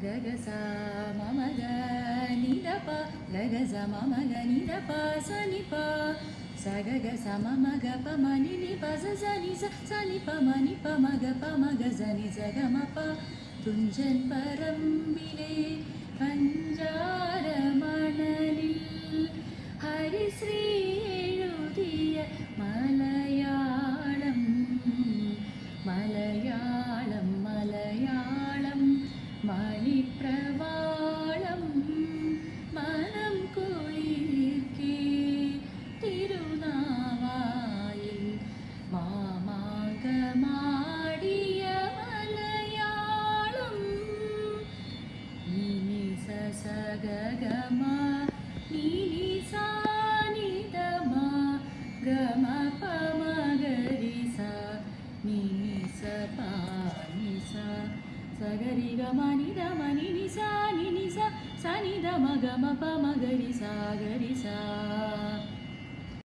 gagasa mamaga nidapa gagasa mamaga nidapa sanipa sagagasa mamaga pamani pa zani sanipa mani pamaga pamaga zani zagamapa Thunchan പറമ്പിലെ പഞ്ചാരമണലിൽ ഹരിശ്രീ എഴുതിയ മലയാളം മലയാളം മലയാളം മണിപ്രവാളം മനം കുളിർക്കേ തിരുനാവായിൽ മാമാങ്കമാടിയ സഗഗമ നീനി സാനിധമ ഗമ പമഗരിസ നീനി സപാനിസ സഗരി ഗമ നിധമ നിനി സാനിനി സ സനിധമ ഗമ പമഗരിസ ഗരിസ